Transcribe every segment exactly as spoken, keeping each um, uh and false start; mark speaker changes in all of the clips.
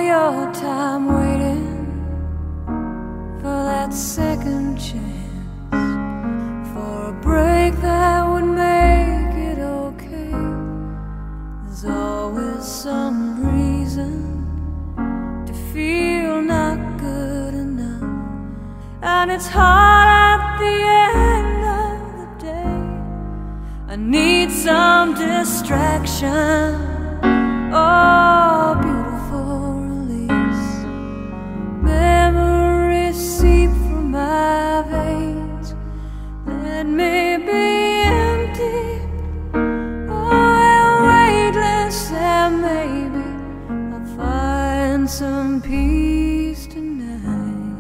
Speaker 1: your time waiting for that second chance, for a break that would make it okay. There's always some reason to feel not good enough, and it's hard at the end of the day. I need some distraction, oh, beautiful release. Memories seep from my veins. Let me be empty, oh, weightless, and maybe I'll find some peace tonight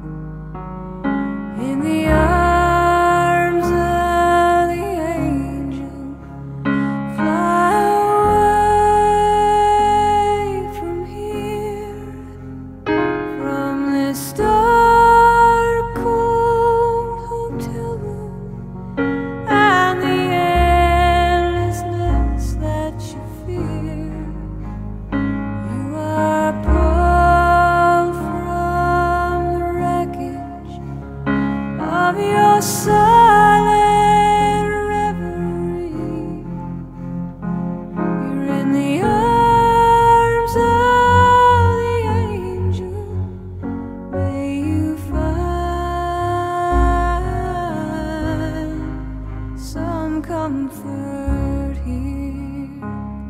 Speaker 1: in the arms of the angel. Fly away from here, from this dark, cold hotel room and the endlessness that you fear. You are pulled from the wreckage of your silent reverie. You're in the arms of the angel. May you find some comfort here.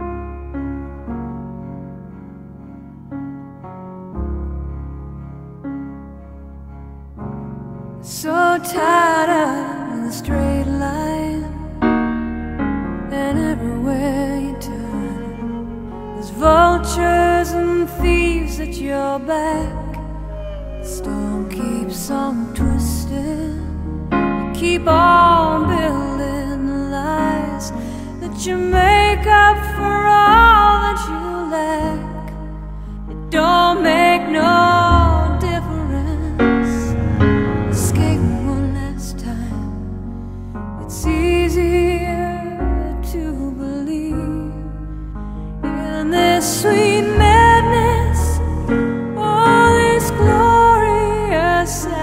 Speaker 1: So tired of the straight line, and everywhere you turn there's vultures and thieves at your back. The storm keeps on twisting. You keep on building the lies that you make up for all that you lack. It don't make no difference. Escape one last time. It's easier to believe in this sweet madness, all this glorious